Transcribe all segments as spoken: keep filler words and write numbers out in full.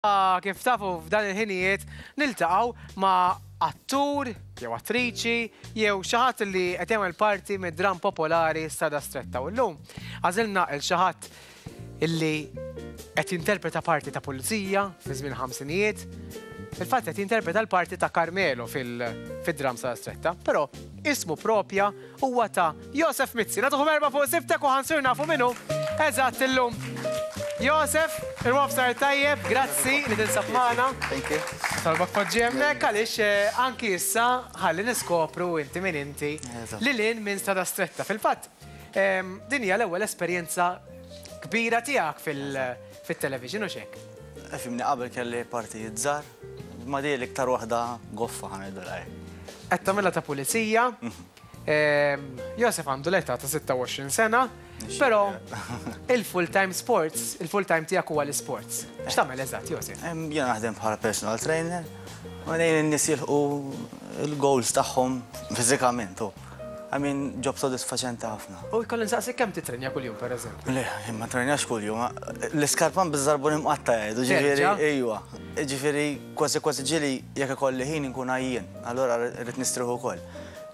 Kif tafu f'dan il-ħinijiet niltaqgħu ma' attur, jew attriċi, jew xi ħadd li qed jagħmel parti mid-dram popolari Strada Stretta. U llum għażilna l xi ħadd illi qed jinterpreta parti ta' pulizija fi żmien ħamsinijiet. Fil-fatt qed jinterpreta l-parti ta' Carmelo fid-dram Strada Stretta, però ismu propja huwa ta' Josef Mizzi. Nagħtuhom erba' fuq Sibtek u ħansir nafu minnu. Eżatt illum. Josef, il-wafsar tajjeb, grazzi li tinsab magħna. Thank you. Talbak poġġi hemmhekk għaliex anki issa ħalli niskopru inti minn inti li lin minn Strada Stretta. Fil-fatt, din hija l-ewwel esperjenza kbira tiegħek fit-television u x'hekk. Fimni qabel kelli partijiet żgħar, ma di l-iktar waħda goffa ħanejdu lajk. Qed tagħmilha ta' pulizija. Josef għandu l-età ta' sitta u għoxrin sena, però il-full-time sports, il-full-time tiegħek huwa l-sports. X'tagħmel eżatt, Josef? Jien naħdem bħala personal trainer, u ngħid in-nies jilħqu l-goals tagħhom fiżikament. I mean, job sodisfaċenti ħafna. U jkolli nsaqsik kemm titrenja kuljum pereżempju? Le, ma trenjax kuljum. L-iskarpan biż-żarbun imqatta jgħidu, ġifieri ejwa. Ġifieri kważi kważi ġieli jekk ikolli ħin inkun għajjien, allura rrid nistrieħu wkoll.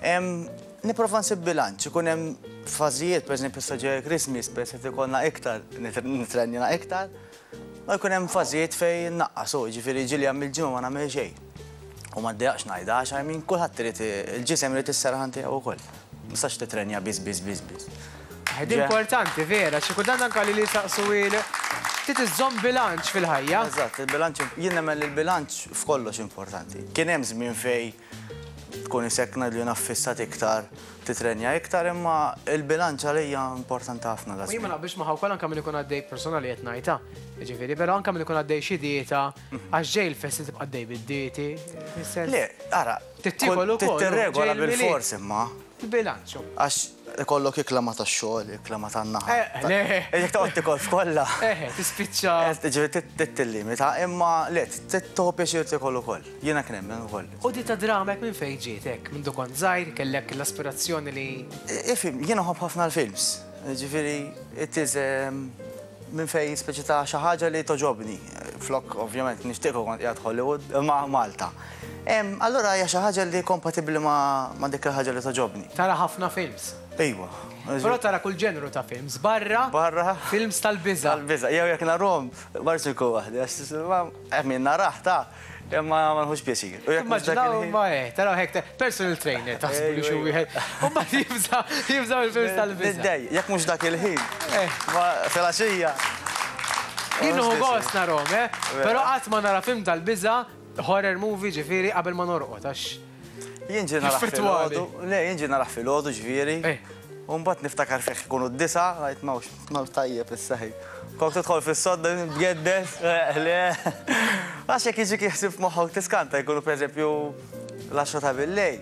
Nipprova nsib bilanċ, ikun hemm fażijiet, pereżempju sa ġej Christmas, pereżempju qed ikollna iktar, nitrenjana iktar, ma jkun hemm fażijiet fejn naqqas, ġifieri ġieli hemm il-ġimgħa ma nagħmel xejn. U ma ddejjaqx ngħidha għax I mean kulħadd irid il-ġisem irid is-serħan tiegħu wkoll. Ma tistax titrenja biss biss biss biss. Ħed importanti vera, xi kultant anke li saqsu il trid iżżomm bilanċ fil-ħajja. Eżatt, il-bilanċ jien nemmen il-bilanċ f'kollox importanti. Kien hemm żmien fejn tkun isekna li naffissat iktar, titrenja iktar, imma il-bilanċ għalija importanti ħafna. Jien ma naqbilx ma' wkoll anke min ikun għaddej personali qed ngħidha. Jiġifieri, però anke min ikun għaddej xi dieta, għax ġej il-festi tibqa' għaddej bid-dieti. Le, ara, tittirregola bil-fors imma. Il-bilanċu. Għax ikollok iklama tax-xogħol, iklama tan-naħa. Le. Jekk toqgħod tikol f'kollha. Eħe, tispiċċa. Ġifieri tittillimita, imma le, tittoħu pjaċir tikol ukoll. Jiena kien hemm ukoll. U di ta' dramek minn fejn ġiet hekk, minn kont żgħir, kellek l-aspirazzjoni li. Ifim, jiena ħobb ħafna l-films. Ġifieri, it is minn fejn speċi ta' xi ħaġa li toġobni. Flok, ovvjament, nixtiequ kont qiegħed Hollywood ma' Malta. Allura hija xi ħaġa li kompatibbli ma' dik il-ħaġa li toġobni. Tara ħafna films. Ejwa. Però tara kull ġenru ta' films. Barra. Barra. Films tal-biża. Tal-biża. Jew jekk narhom barsu jkun waħdi. Għax min naraħ ta' imma ma nħux pjaċir. Immaġinaw ma eh, taraw hekk personal trainer taħsbu li xi wieħed. U mbagħad jibża jibżaw il-films tal-biża. Niddej, jekk mhux dak il-ħin. Ma filgħaxija. Jien hu gost narhom, eh? Però qatt ma nara film tal-biża horror movie ġifieri qabel ma norqod għax. Jien ġie naraħ fil-ħodu, le jien ġie naraħ fil-ħodu ġifieri. U mbagħad niftakar fih ikunu d-disa, ngħid m'hawnx m'hawnx tajjeb is-seħħ. Kont tidħol fis-sodda bjeddes, le. Għax jekk jiġi jieħsib moħħok tiskanta jkunu pereżempju l-għaxra ta' billejl.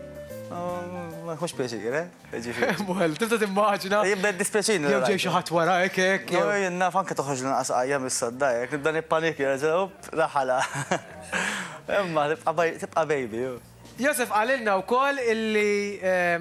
Ma nħux pjaċir, eh? Ġifieri. Well, tibda timmaġina. Jibda dispjaċini. Jew ġej xi ħadd wara hekk hekk. Jew jien naf anke toħroġ l-inqas qajja mis-sodda hekk, nibda nippanik up raħala. Imma tibqa' baby. Josef qalilna wkoll illi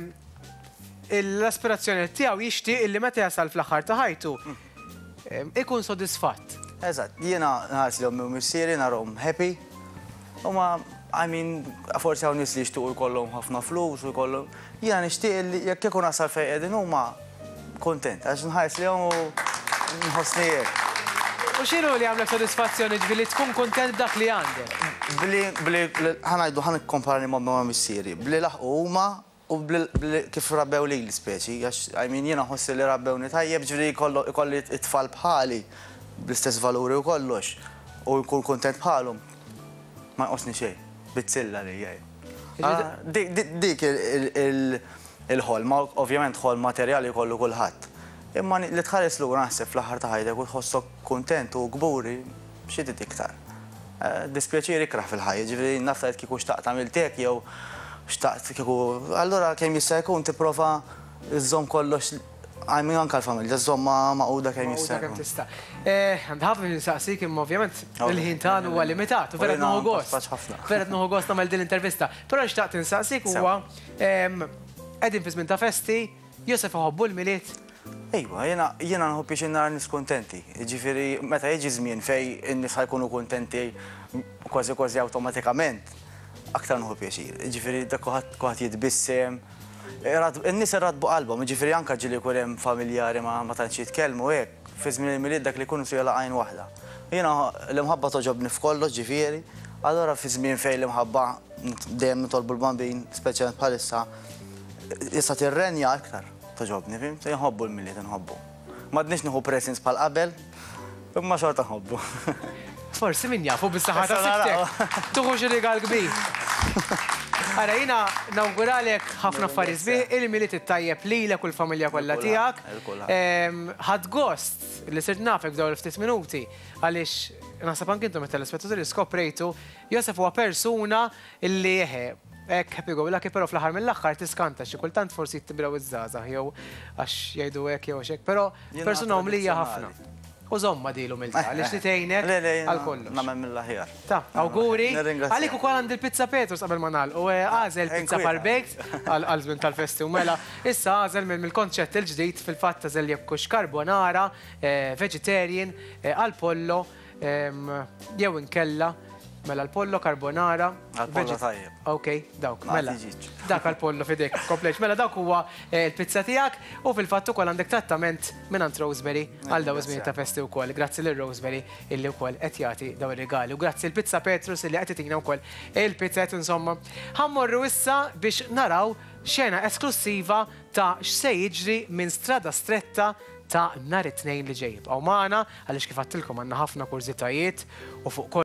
l-aspirazzjoni tiegħu jixtieq illi meta jasal fl-aħħar ta' ħajtu ikun sodisfatt. Eżatt, jiena nħares li ommi u missieri narhom happy. Huma I mean, forsi hawn nies li jixtiequ jkollhom ħafna flus u jkollhom. Jiena nixtieq li jekk ikun nasal fejn qegħdin huma kuntent għax nħares lihom u nħossni hekk. U x'inhu li għamlek sodisfazzjoni ġifieri tkun kuntent b'dak li għandek? Bli bli ħanajdu ħan ikkomparani ma' ma' missieri. Bli laħqu huma u bli kif rabbew lili speċi, għax I mean jiena ħossi li rabbewni tajjeb ġifieri ikolli it-tfal bħali bl-istess valuri u kollox u jkun kuntent bħalhom. Ma jqosni xejn. Bitzilla li jgħaj. Dik il-ħolma, ovvjament ħol materjali kollu kulħadd. Imma li tħares l naħseb fl-aħħar ta' ħajdek u tħossok kuntent u gburi b'xi iktar. Dispjaċir ikraħ fil-ħajja, ġifieri naftajt kieku xtaqt għamiltek jew xtaqt kieku. Allura kemm jista' jkun tipprova iżżomm kollox għajmin anka l-familja, żomma maquda kemm jista' jkun. Tista'. Għandħafna nistaqsik imma ovvjament il-ħin tagħna huwa limitat u vera qed nieħu gost. Vera qed nieħu gost nagħmel din l-intervista. Però xtaqt nistaqsik huwa qegħdin fi żmien ta' festi, Josef iħobbu l-miliet. Ejwa, jena nħu biex nara nis kontenti. Ġifiri, meta jiġi żmien fej n-nis ħajkunu kontenti kważi kważi automatikament, aktar nħu pjaċir. Ġifiri, da kuħat jitbissem. N-nis irradbu qalbhom, ġifiri anka ġili kurem familjari ma tantx jitkellmu hekk, fi żmien il-milied dak li jkunu sujala għajn waħda. Jena l-imħabba toġobni f'kollox ġifieri, allora fi żmien fej l-imħabba dejjem nitolbu l-bambin, speċjalment bħalissa, issa tirrenja aktar. Toġobni, fim? Nħobbu l-miliet, nħobbu. Madnix nħu presins pal qabel, imma xorta nħobbu. Forsi min jafu bis-saħħa ta' Sibtek. Tuħu xi rigal kbir. Ara jina nawguralek ħafna affarijiet sbieħ, il-miliet ittajjeb lilek u l-familja kollha tiegħek. Ħadd gost li sirt nafek dawn il-ftit minuti għaliex naħseb anke intom it-telespettaturi skoprejtu Josef huwa persuna illi eħe Ek, happy go lucky, pero fl-ħar mill-axħar tiskanta xi kultant forsi jittibraw iż-żgħażagħ jew għax jgħidu hekk jew xek, però persuna omlija ħafna. U żomma dilu milta, għaliex li tgħinek għal kollox. Nagħmel mill-aħjar. Ta' awguri. Għalik ukoll għandi l-pizza Petrus qabel ma nagħlqu u għażel pizza par-baked għal żmien tal-festi u mela. Issa għażel mill-konċett il-ġdid fil-fatt tażel jekkux carbonara, vegetarian, għal pollo, jew inkella mela l-pollo carbonara. Għal-pollo tajjeb. Ok, dawk, mela. Dak għal-pollo fidek, komplex. Mela dawk huwa l-pizza tijak u fil-fattu kol għandek trattament minnant Rosemary għal daw żmien ta' festi u kol. Grazzi l-Rosemary illi u kol qed jagħti daw ir-regali. U grazzi l-pizza Petrus illi qed titina wkoll il-pizzet insomma. Ħammorru issa biex naraw xena esklusiva ta' x'se jiġri minn strada stretta ta' nhar it-tnejn li ġejb. Aw magħna għaliex kif għattilkom għandna ħafna kurzitajiet u fuq